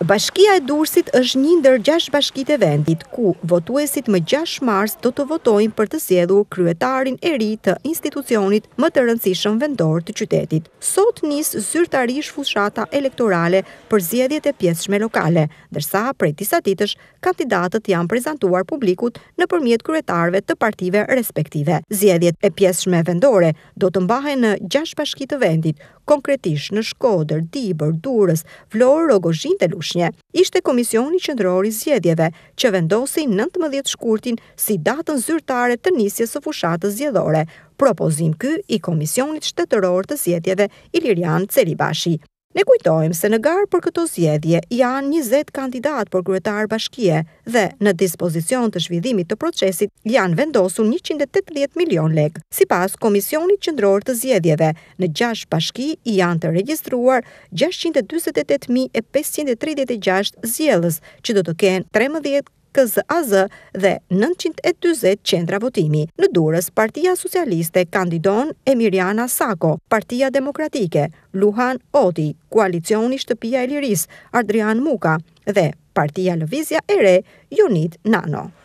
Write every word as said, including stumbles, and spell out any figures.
Bashkia e Durrësit është një ndër gjashtë bashkitë e vendit, ku votuesit më gjashtë mars do të votojnë për të zgjedhur kryetarin e ri të institucionit më të rëndësishëm vendor të qytetit. Sot nis zyrtarisht fushata elektorale për zgjedhjet e pjesëshme lokale, ndërsa prej disa ditësh kandidatët janë prezantuar publikut nëpërmjet kryetarëve të partive respektive. Zgjedhjet e pjesëshme vendore do të mbahen në gjashtë bashki të vendit, konkretisht në Shkodër, Dibër, Durrës, Vlorë, Rogozhinë dhe Lushnjë. Ishte Komisioni Qendror i Zgjedhjeve që vendosi nëntëmbëdhjetë shkurtin si datën zyrtare të nisjes së fushatës zgjedhore. Propozim ky i Komisionit Shtetëror të Zgjedhjeve Ilirian Celibashi. Ne kujtojmë se në garë për këto zgjedhje janë njëzet kandidat për kryetar bashkie dhe në dispozicion të zhvillimit të procesit janë vendosur njëqind e tetëdhjetë milion lekë. Sipas Komisionit Qendror të Zgjedhjeve, në gjashtë bashki janë të regjistruar gjashtëqind e dyzet e tetë mijë e pesëqind e tridhjetë e gjashtë zgjedhës, që do të kenë trembëdhjetë K Z A Z dhe nëntëqind e dyzet qendra votimi. Në Durrës, Partia Socialiste kandidon Emiriana Sako, Partia Demokratike, Luhan Oti, Koalicioni Shtëpia e Lirisë, Adrian Muka dhe Partia Lëvizja e Re, Jonid Nano.